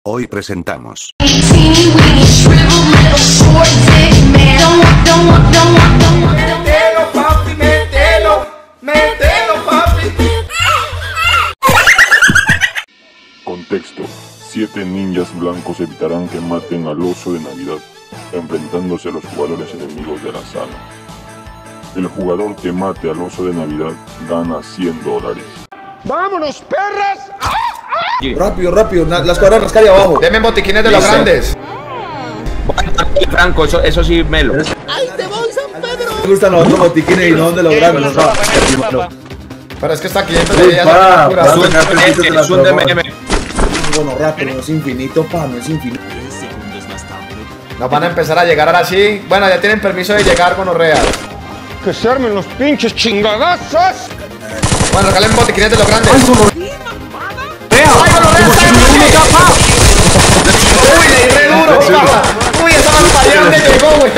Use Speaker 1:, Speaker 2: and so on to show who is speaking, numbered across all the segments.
Speaker 1: Hoy presentamos.
Speaker 2: Mételo, papi, mételo, mételo, papi.
Speaker 3: Contexto: 7 ninjas blancos evitarán que maten al oso de Navidad, enfrentándose a los jugadores enemigos de la sala. El jugador que mate al oso de Navidad gana $100.
Speaker 2: ¡Vámonos, perras!
Speaker 4: Rápido, rápido, las cuadras rascar ahí abajo.
Speaker 2: Deme botiquines de los grandes.
Speaker 5: Franco, eso sí, melo.
Speaker 4: Me gustan los otros botiquines y no donde los grandes.
Speaker 2: Pero es que está 500 de días.
Speaker 5: Es un DMM.
Speaker 4: Bueno, rápido, no es infinito, pa, no es infinito.
Speaker 2: Nos van a empezar a llegar ahora sí. Bueno, ya tienen permiso de llegar con Orrea.
Speaker 6: Que se armen los pinches chingadazos.
Speaker 2: Bueno, regalen botiquines de los grandes. Uy, le di re duro, papá. Uy, esa barbaridad donde llegó, güey.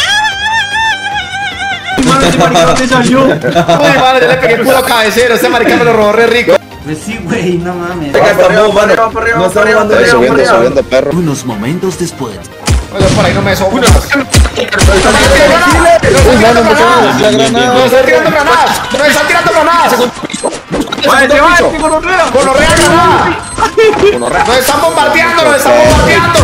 Speaker 2: Uy, mano, yo le pegué puro cabecero. Ese marica me lo robó re rico.
Speaker 7: Pues sí, güey, no mames.
Speaker 4: No está jugando eso.
Speaker 8: Subiendo, perro.
Speaker 7: Unos momentos después.
Speaker 2: Oye, por ahí no me sobra. No está tirando granadas. No está tirando granadas. Con Orrea granada. Nos están bombardeando, nos están bombardeando.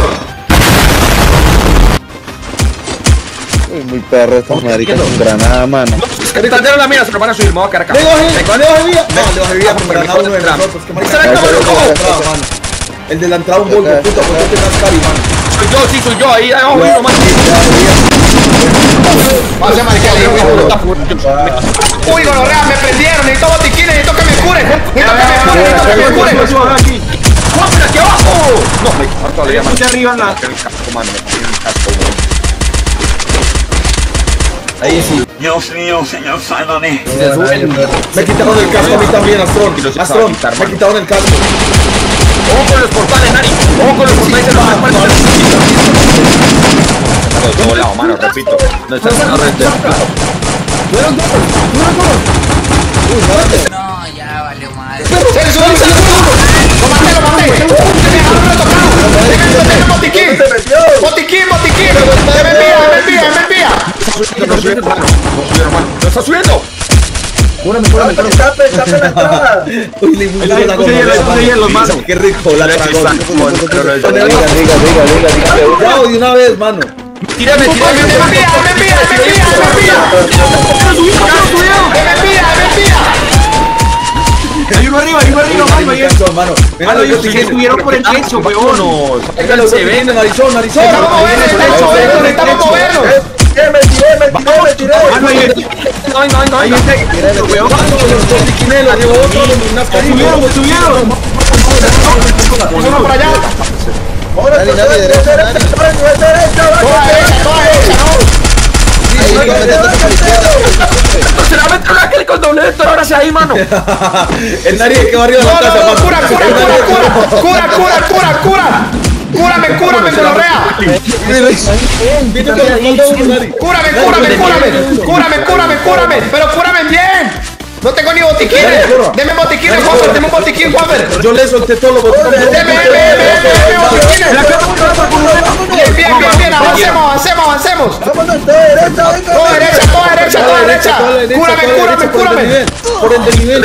Speaker 8: Uy, muy perro estas maricas con granada, mano.
Speaker 5: Ahorita de la mira, se lo van a subir, me voy a quedar acá.
Speaker 4: ¡Dejo de vida! No, dejo de vida con granada uno de nosotros. El de la entrada un golpe, puta, porque te rascar y mano.
Speaker 5: Soy yo, ahí abajo uno más.
Speaker 2: Vaya marica, le digo. Uy, gonorrea, me prendieron, necesito botiquines, necesito que me curen. Necesito que me curen.
Speaker 5: ¡Vámonos aquí abajo! No, me harto le llaman.
Speaker 6: De arriba en la.
Speaker 5: El casco, mano, me tiene un casco, güey.
Speaker 4: Ahí sí.
Speaker 7: Dios mío, señor, sálvame.
Speaker 4: Me quitaron el casco a mí también, Astron. Astron, me quitaron el casco.
Speaker 5: ¡Ojo con los portales, Nari! ¡Ojo con los portales de los espaldas! De todo lado, mano, repito. No estás haciendo repito.
Speaker 7: No, ya valió madre.
Speaker 2: ¡Se le subió! ¡Lo maté! ¡Me dejaron retocado! ¡Déjame botiquín! ¡Botiquín! ¡Me envía!
Speaker 5: No está subiendo.
Speaker 4: Cúrame. Uy, le impulsaron la goma. Qué rico, la dragón. Ya, de una vez, mano.
Speaker 5: Tírame.
Speaker 2: ¡Me envía!
Speaker 6: Hay uno arriba, mano.
Speaker 4: Mano,
Speaker 6: Ellos se estuvieron por el techo, weón.
Speaker 5: Se ven.
Speaker 4: Narizón.
Speaker 2: ¡Necesitamos movernos!
Speaker 4: Me tiré.
Speaker 5: Venga.
Speaker 6: Subieron.
Speaker 2: Uno por allá.
Speaker 8: Dale, derecha.
Speaker 2: Toda derecha, ¿no?
Speaker 5: Se la mete aquel con doble de ahora hacia ahí, mano.
Speaker 4: El nariz que va arriba de la casa, mano.
Speaker 2: ¡Cura! ¡Cúrame, gonorrea! ¡Cúrame! ¡Pero cúrame bien! ¡No tengo ni botiquines! ¡Deme botiquines, Juanfer! ¡Deme un botiquín, Juanfer!
Speaker 4: Yo le solté todos los botones.
Speaker 2: ¡Deme botiquines! Bien, avancemos. Toda derecha. Cúrame.
Speaker 4: Por el desnivel.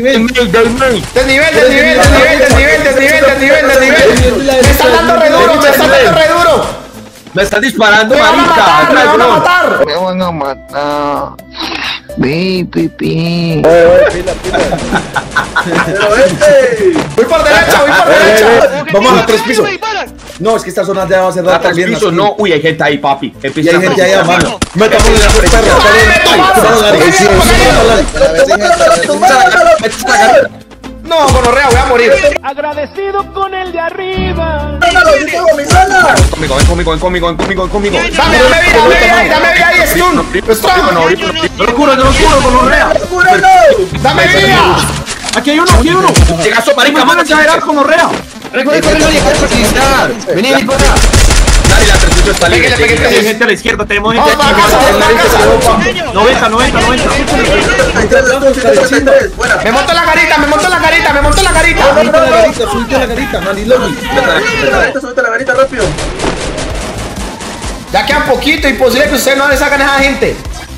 Speaker 2: Desnivel. Me están dando re duro.
Speaker 5: Me están disparando,
Speaker 2: Me van a
Speaker 5: marica.
Speaker 2: matar.
Speaker 8: Me van a matar. Pipi.
Speaker 2: Voy por derecha.
Speaker 4: Vamos a 3 pisos. No, es que esta zona ya va a ser
Speaker 5: A 3 pisos, no. Uy, hay gente ahí, papi.
Speaker 4: Y hay gente ahí, mano. Metamos en la perro.
Speaker 2: No, gonorrea, voy a morir.
Speaker 6: Agradecido con el de arriba.
Speaker 5: Conmigo.
Speaker 2: Dame vida ahí, Stun.
Speaker 6: Yo lo curo, con Orrea.
Speaker 2: Dame vida.
Speaker 6: Aquí hay uno.
Speaker 5: Llegazo, marica,
Speaker 6: Vamos a exagerar con Orrea.
Speaker 5: Vení para acá. Nari, la 38 está libre.
Speaker 2: Pégale, pégale.
Speaker 5: Hay gente a la izquierda, tenemos gente
Speaker 2: Vamos,
Speaker 5: a la
Speaker 2: vamos,
Speaker 5: izquierda.
Speaker 2: vamos,
Speaker 5: 90.
Speaker 2: Me monto la garita, me monto la garita, me monto la garita.
Speaker 4: Subite la garita, subite la garita, Manilogi.
Speaker 1: Súbete la garita rápido.
Speaker 2: Ya quedan poquito, imposible que ustedes no le sacan a esa gente.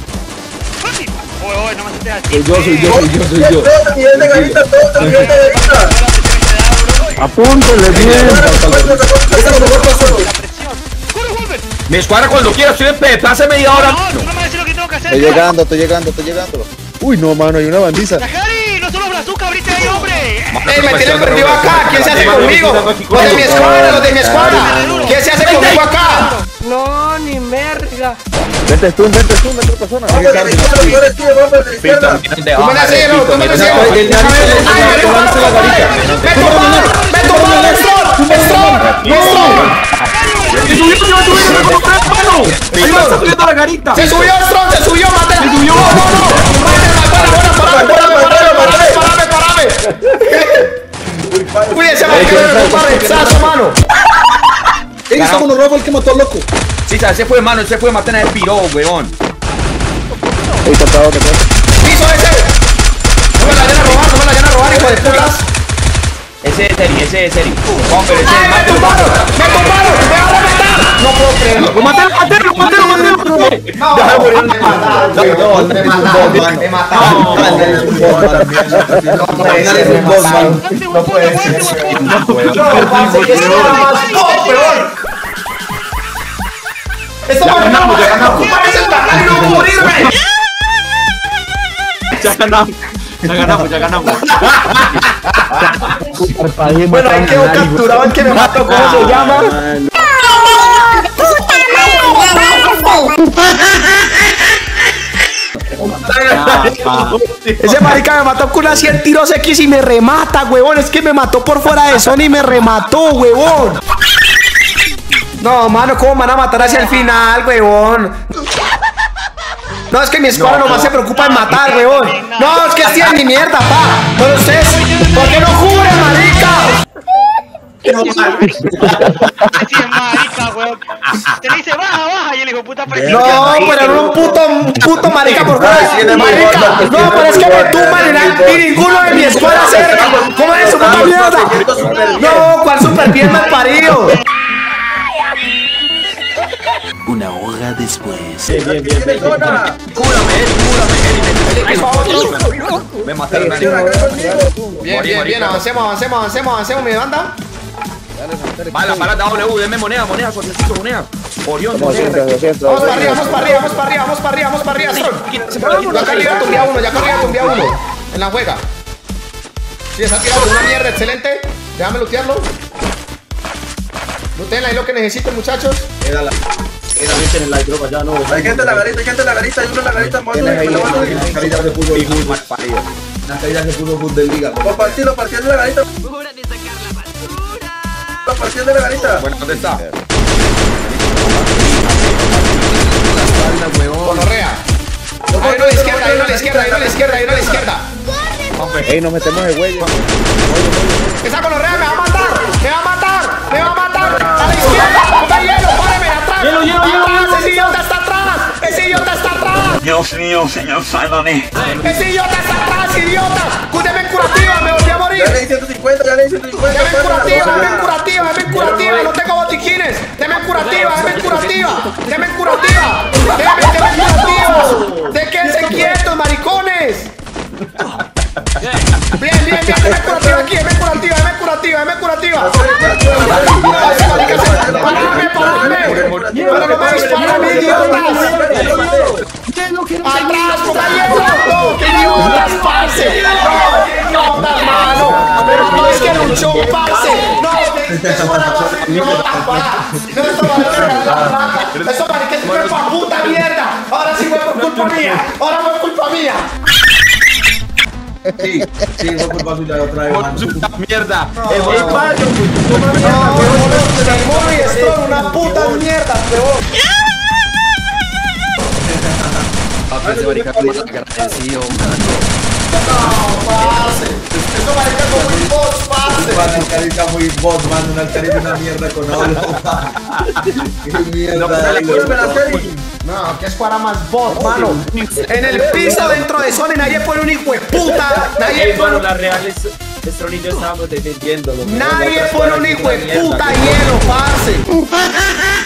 Speaker 4: Soy yo.
Speaker 1: Todo nivel de garita, todo nivel de garita.
Speaker 8: Apúntele bien.
Speaker 5: Me escuadra cuando quiera, estoy en P, hace media hora.
Speaker 9: No me decís lo que tengo que hacer.
Speaker 8: Estoy llegando. Uy, no, mano, hay una bandiza.
Speaker 9: Tajari, no solo brazuca, abrite ahí, hombre.
Speaker 2: Me tienen prendido acá. ¿Quién se hace conmigo? Los de mi escuadra, los de mi escuadra. ¿Quién se hace conmigo acá?
Speaker 10: No, ni merga.
Speaker 8: Vente, otra persona.
Speaker 1: Vamos a la izquierda, tú eres tío, vamos a la izquierda.
Speaker 2: Tú me la cierro, tú me la cierro. ¡Ay, me tumbaron! ¡Strong! ¡Se subió Strong! ¡Se subió! ¡Mátela! ¡No! ¡Párame! ¡Cuídense, mano!
Speaker 4: Ellos son unos robos el que mató al loco.
Speaker 5: Sí, se fue, mano, él se fue, maten a ese piro, weón.
Speaker 2: ¡Piso ese! No me la vayan a robar, hijo de putas.
Speaker 5: Ese es Seri. Hombre, ese
Speaker 2: ¡Ay, me tumbaron! ¡Me van a matar! No puedo creerlo.
Speaker 5: ¡Lo maté!
Speaker 2: Me mataron. No puede ser. No, parce, que esto era más peor. Esto va a ganar. ¡Ocuparse el tacal y no morirme!
Speaker 5: Ya ganamos.
Speaker 2: Bueno, ahí quedó capturado el que me mató. ¿Cómo se llama? Ese marica me mató con una 100 tiros X y me remata, huevón. Es que me mató por fuera de zona y me remató, huevón. No, mano, ¿cómo me van a matar hacia el final, huevón? No, es que mi escuadra nomás se preocupa en matar, huevón. No, es que es ni mierda, pa. Pero ustedes, ¿por qué no cubren, marica?
Speaker 9: Así es marica, weón. Te le dice baja y el hijo de puta presión.
Speaker 2: No, pero era un puto marica por fuera. Marica, no, pero es que me tumban y ninguno de mi escuadra cerca. ¿Cómo es su puta mierda? No, ¿cuál super bien mal parido?
Speaker 7: Una hora después.
Speaker 5: Me mataron.
Speaker 2: Bien, avancemos, mi banda.
Speaker 5: Bala, W, denme moneda, suertecito, moneda. Orión,
Speaker 2: Vamos para arriba. Ya carriga tumbía uno. En la juega. Sí, está tirando una mierda, excelente. Déjame lootearlo. Looteen ahí lo que necesiten, muchachos.
Speaker 1: Hay gente en la garita, hay uno en la garita.
Speaker 4: Las caídas de fútbol. Las caídas de fútbol de liga.
Speaker 1: Lo partiendo de la garita. Lo partiendo de la garita.
Speaker 5: Bueno, ¿dónde está?
Speaker 2: Gonorrea. Ahí uno a la izquierda.
Speaker 8: Ey, nos metemos de huello.
Speaker 2: Esa gonorrea me va a matar. A la izquierda. Está hielo, páreme atrás. Hielo. Ese idiota está atrás.
Speaker 7: Dios mío, señor, sálvame.
Speaker 2: Ese idiota está atrás, idiota. Deme curativa, me volví a morir.
Speaker 1: Ya le di 150.
Speaker 2: Deme curativa, no tengo botiquines. Deme curativa. Déjense quietos, maricones. Bien, deme curativa aquí, deme curativa. Parame. Pero no me disparen, idiotas. Atrás, compañero. ¡Qué idiotas, parce! ¡No, qué idiotas, mano! Pero no es que luchó, parce. No, eso marica es culpa puta mierda. Ahora sí fue por culpa mía.
Speaker 4: Sí, fue culpa suya otra vez.
Speaker 5: Mierda.
Speaker 2: El mono y esto una puta mierda, peor.
Speaker 5: ese marica como agradecido, mano.
Speaker 2: No, parce. Eso marica como muy bot, parce.
Speaker 4: Una carita muy bot, mano. Una carita una mierda con audio. Qué mierda.
Speaker 2: No, que es para más bot, mano. En el piso dentro de Sony nadie pone un hijo de puta. Nadie pone.
Speaker 5: Bueno, la real es Strong y yo estábamos defendiéndolo.
Speaker 2: Nadie pone un hijo de puta hielo, parce.